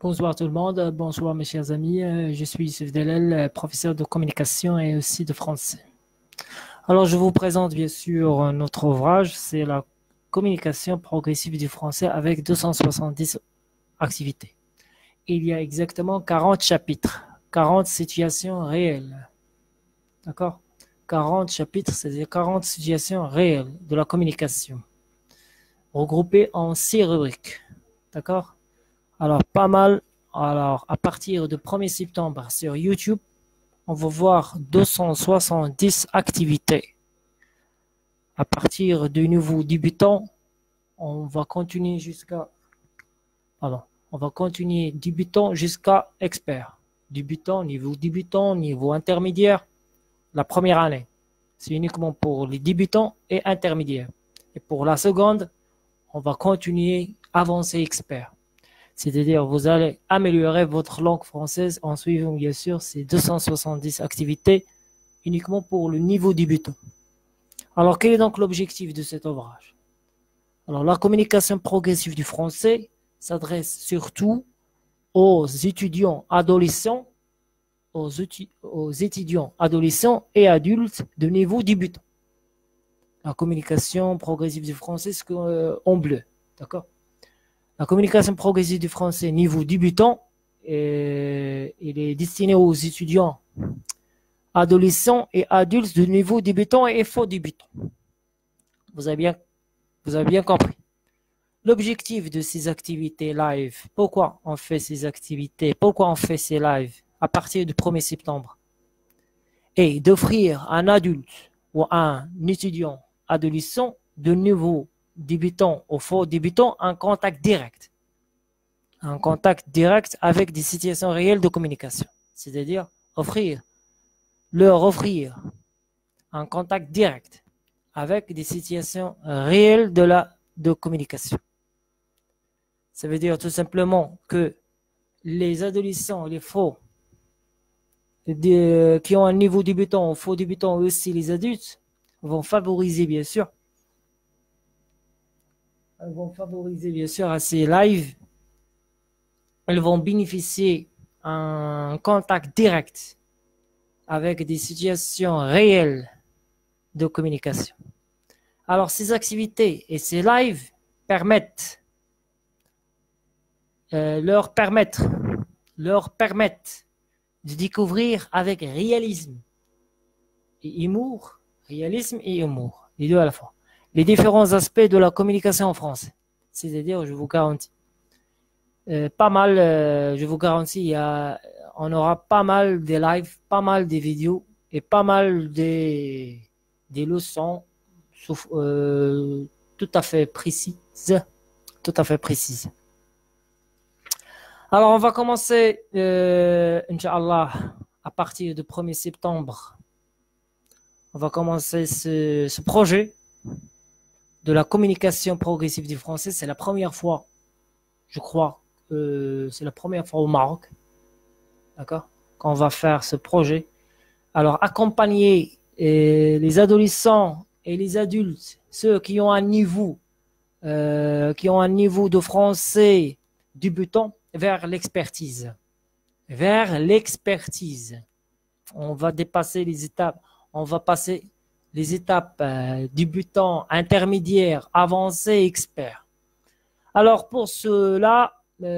Bonsoir tout le monde, bonsoir mes chers amis, je suis Youssef Delel, professeur de communication et aussi de français. Alors je vous présente bien sûr notre ouvrage, c'est la communication progressive du français avec 270 activités. Il y a exactement 40 chapitres, 40 situations réelles, d'accord? 40 chapitres, c'est-à-dire 40 situations réelles de la communication, regroupées en 6 rubriques, d'accord? Alors, pas mal. Alors, à partir du 1er septembre sur YouTube, on va voir 270 activités. À partir du niveau débutant, on va continuer jusqu'à, on va continuer débutant jusqu'à expert. Débutant, niveau intermédiaire, la première année. C'est uniquement pour les débutants et intermédiaires. Et pour la seconde, on va continuer avancé expert. C'est-à-dire, vous allez améliorer votre langue française en suivant, bien sûr, ces 270 activités uniquement pour le niveau débutant. Alors, quel est donc l'objectif de cet ouvrage? Alors, la communication progressive du français s'adresse surtout aux étudiants adolescents, aux étudiants adolescents et adultes de niveau débutant. La communication progressive du français, c'est en bleu, d'accord? La communication progressive du français niveau débutant, il est destiné aux étudiants, adolescents et adultes de niveau débutant et faux débutant. Vous avez bien compris. L'objectif de ces activités live, pourquoi on fait ces activités, pourquoi on fait ces lives à partir du 1er septembre, est d'offrir à un adulte ou à un étudiant adolescent de niveau débutant ou faux débutant un contact direct avec des situations réelles de communication. C'est-à-dire leur offrir un contact direct avec des situations réelles de communication. Ça veut dire tout simplement que les adolescents, les faux, qui ont un niveau débutant ou faux débutant, aussi les adultes, vont favoriser bien sûr à ces lives. Elles vont bénéficier d'un contact direct avec des situations réelles de communication. Alors, ces activités et ces lives leur permettent de découvrir avec réalisme et humour, les deux à la fois, les différents aspects de la communication en français. C'est-à-dire, je vous garantis, je vous garantis, on aura pas mal de lives, pas mal de vidéos et pas mal des leçons tout à fait précises. Alors, on va commencer, Inch'Allah, à partir du 1er septembre. On va commencer ce projet de la communication progressive du français. C'est la première fois, je crois, c'est la première fois au Maroc, d'accord, qu'on va faire ce projet. Alors, accompagner les adolescents et les adultes, ceux qui ont un niveau de français débutant, vers l'expertise. On va dépasser les étapes. On va passer les étapes débutant, intermédiaire, avancé, expert. Alors pour cela,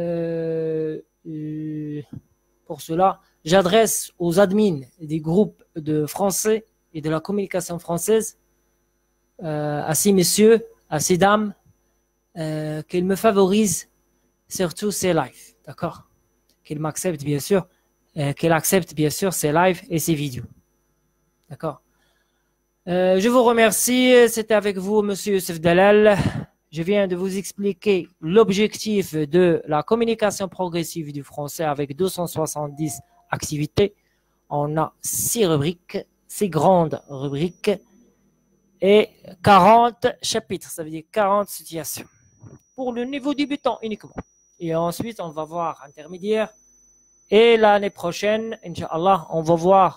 j'adresse aux admins des groupes de français et de la communication française, à ces messieurs, à ces dames, qu'ils me favorisent surtout ces lives, d'accord? Qu'ils m'acceptent bien sûr, qu'ils acceptent bien sûr ces lives et ces vidéos, d'accord? Je vous remercie, c'était avec vous Monsieur Youssef Delel. Je viens de vous expliquer l'objectif de la communication progressive du français avec 270 activités. On a 6 rubriques, 6 grandes rubriques et 40 chapitres, ça veut dire 40 situations. Pour le niveau débutant uniquement. Et ensuite, on va voir intermédiaire. Et l'année prochaine, Inch'Allah, on va voir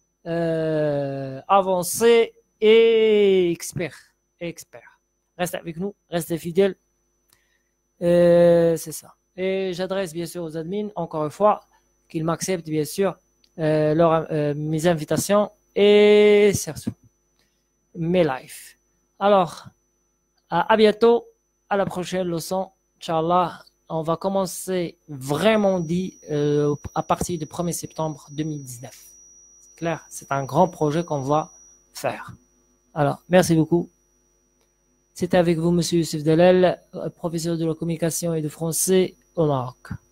avancé et expert. Restez avec nous, restez fidèles. C'est ça. Et j'adresse bien sûr aux admins, encore une fois, qu'ils m'acceptent bien sûr mes invitations et surtout mes lives. Alors, à bientôt, à la prochaine leçon, Inch'Allah. On va commencer vraiment dit à partir du 1er septembre 2019. C'est clair, c'est un grand projet qu'on va faire. Alors, merci beaucoup. C'était avec vous, Monsieur Youssef Delel, professeur de la communication et de français au Maroc.